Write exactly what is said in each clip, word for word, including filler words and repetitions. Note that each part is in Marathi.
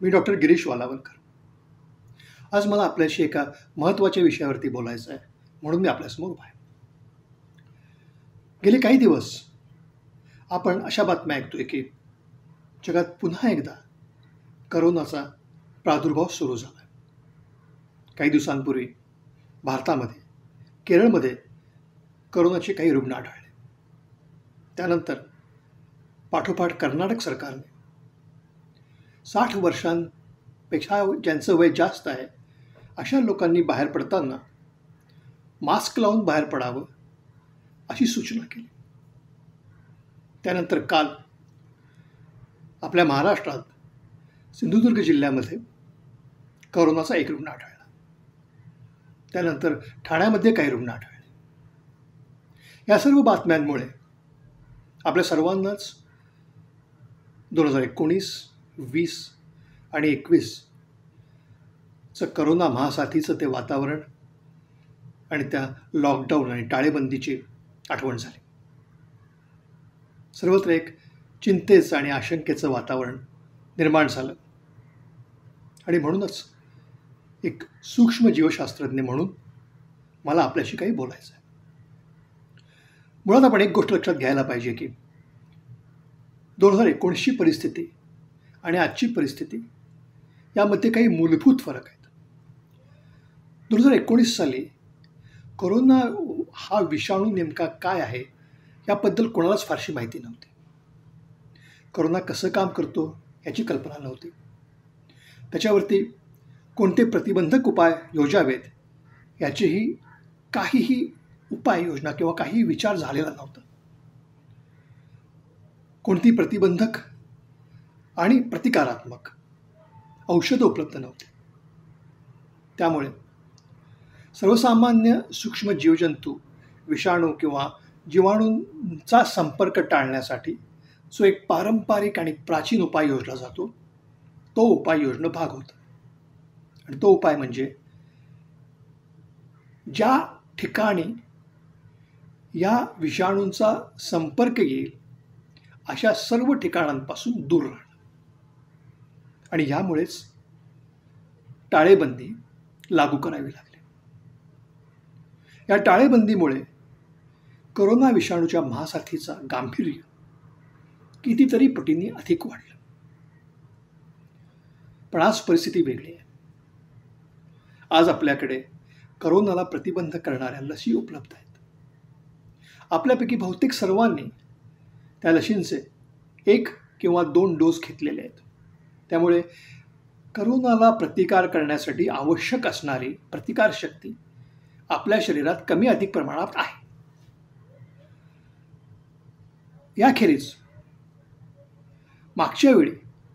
मी डॉक्टर गिरीश वालावलकर. आज मला आपल्याशी एका महत्त्वाच्या विषयावरती बोलायचं आहे, म्हणून मी आपल्यासमोर उभा आहे. गेले काही दिवस आपण अशा बातम्या ऐकतोय की जगात पुन्हा एकदा करोनाचा प्रादुर्भाव सुरू झाला आहे. काही दिवसांपूर्वी भारतामध्ये, केरळमध्ये करोनाचे काही रुग्ण आढळले. त्यानंतर पाठोपाठ कर्नाटक सरकारने साठ वर्षांपेक्षा ज्यांचं वय जास्त आहे अशा लोकांनी बाहेर पडताना मास्क लावून बाहेर पडावं अशी सूचना केली. त्यानंतर काल आपल्या महाराष्ट्रात सिंधुदुर्ग जिल्ह्यामध्ये करोनाचा एक रुग्ण आढळला. त्यानंतर ठाण्यामध्ये काही रुग्ण आढळले. या सर्व बातम्यांमुळे आपल्या सर्वांनाच दोन हजार एकोणीस वीस आणि एकवीसचं करोना महासाथीचं ते वातावरण आणि त्या लॉकडाऊन आणि टाळेबंदीची आठवण झाली. सर्वत्र एक चिंतेचं आणि आशंकेचं वातावरण निर्माण झालं आणि म्हणूनच एक सूक्ष्म जीवशास्त्रज्ञ म्हणून मला आपल्याशी काही बोलायचं आहे. मुळात आपण एक गोष्ट लक्षात घ्यायला पाहिजे की दोन हजार एकोणीसची परिस्थिती आणि आजची परिस्थिती यामध्ये काही मूलभूत फरक आहेत. दोन हजार एकोणीस साली कोरोना हा विषाणू नेमका काय आहे याबद्दल कोणालाच फारशी माहिती नव्हती. कोरोना कसं काम करतो याची कल्पना नव्हती. त्याच्यावरती कोणते प्रतिबंधक उपाय योजावेत याचीही काहीही उपाययोजना किंवा काही विचार झालेला नव्हता. कोणती प्रतिबंधक आणि प्रतिकारात्मक औषधं उपलब्ध नव्हती. त्यामुळे सर्वसामान्य सूक्ष्म जीवजंतू, विषाणू किंवा जीवाणूंचा संपर्क टाळण्यासाठी जो एक पारंपरिक आणि प्राचीन उपाय योजला जातो तो उपाय योजणं भाग होता. आणि तो उपाय म्हणजे ज्या ठिकाणी या विषाणूंचा संपर्क येईल अशा सर्व ठिकाणांपासून दूर राहणं. आणि यामुळेच टाळेबंदी लागू करावी लागली. या टाळेबंदीमुळे कोरोना विषाणूच्या महासाथीचा गांभीर्य कितीतरी पटींनी अधिक वाढलं. पण आज परिस्थिती वेगळी आहे. आज आपल्याकडे कोरोनाला प्रतिबंध करणाऱ्या लसी उपलब्ध आहेत. आपल्यापैकी बहुतेक सर्वांनी त्या लशींचे एक किंवा दोन डोस घेतलेले आहेत. त्यामुळे करोनाला प्रतिकार करण्यासाठी आवश्यक असणारी प्रतिकारशक्ती आपल्या शरीरात कमी अधिक प्रमाणात आहे. याखेरीज मागच्या वेळी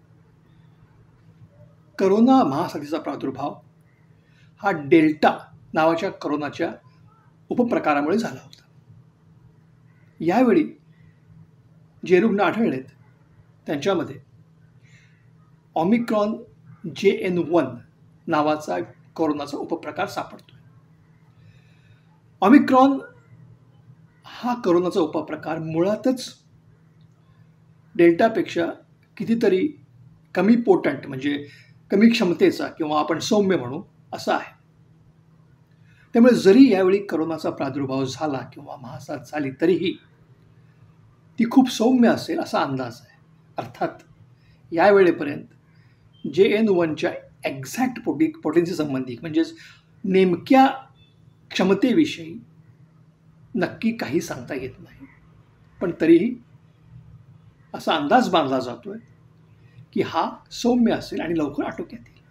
करोना महासाथीचा प्रादुर्भाव हा डेल्टा नावाच्या करोनाच्या उपप्रकारामुळे झाला होता. यावेळी जे रुग्ण आढळलेत त्यांच्यामध्ये ओमिक्रॉन जे एन वन नावाचा कोरोनाचा उपप्रकार सापडतो. ओमिक्रॉन हा कोरोनाचा उपप्रकार मुळातच डेल्टापेक्षा कितीतरी कमी पोटंट म्हणजे कमी क्षमतेचा किंवा आपण सौम्य म्हणू असा आहे. त्यामुळे जरी यावेळी कोरोनाचा प्रादुर्भाव झाला किंवा महासाथ झाली तरीही ती खूप सौम्य असेल असा अंदाज आहे. अर्थात यावेळेपर्यंत जे एन वनच्या एक्झॅक्ट पोटी पोटेन्सी संबंधी म्हणजेच नेमक्या क्षमतेविषयी नक्की काही सांगता येत नाही. पण तरीही असा अंदाज बांधला जातोय की हा सौम्य असेल आणि लवकर आटोक्यात येईल.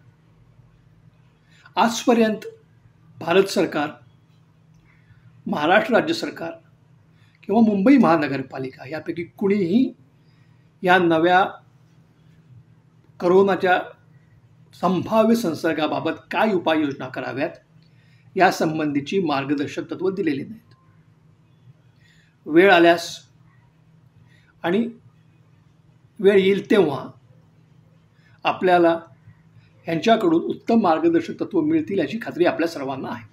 आजपर्यंत भारत सरकार, महाराष्ट्र राज्य सरकार किंवा मुंबई महानगरपालिका यापैकी कुणीही या नव्या करोनाच्या संभाव्य संसर्गाबाबत काय उपाययोजना कराव्यात यासंबंधीची मार्गदर्शक तत्त्व दिलेली नाहीत. वेळ आल्यास आणि वेळ येईल तेव्हा आपल्याला यांच्याकडून उत्तम मार्गदर्शक तत्त्व मिळतील याची खात्री आपल्या सर्वांना आहे.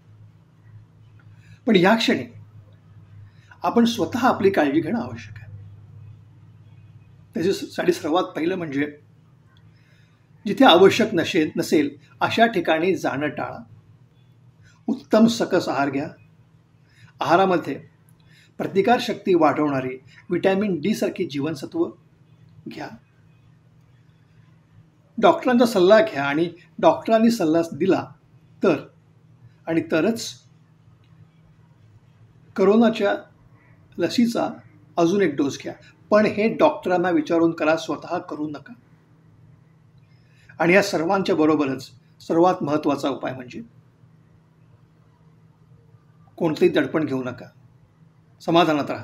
पण या क्षणी आपण स्वतः आपली काळजी घेणं आवश्यक आहे. त्याच्यासाठी सर्वात पहिलं म्हणजे जिथे आवश्यक नसेल नसेल अशा ठिकाणी जाणं टाळा. उत्तम सकस आहार घ्या. आहारामध्ये प्रतिकारशक्ती वाढवणारी व्हिटॅमिन डी सारखी जीवनसत्व घ्या. डॉक्टरांचा सल्ला घ्या आणि डॉक्टरांनी सल्ला दिला तर आणि तरच करोनाच्या लसीचा अजून एक डोस घ्या. पण हे डॉक्टरांना विचारून करा, स्वतः करू नका. आणि या सर्वांच्या बरोबरच सर्वात महत्त्वाचा उपाय म्हणजे कोणतेही दडपण घेऊ नका. समाधानात राहा.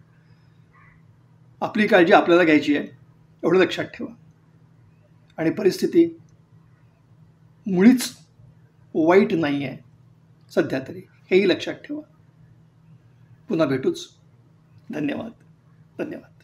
आपली काळजी आपल्याला घ्यायची आहे एवढं लक्षात ठेवा. आणि परिस्थिती मुळीच वाईट नाही आहे सध्या तरी, हेही लक्षात ठेवा. पुन्हा भेटूच. धन्यवाद. धन्यवाद.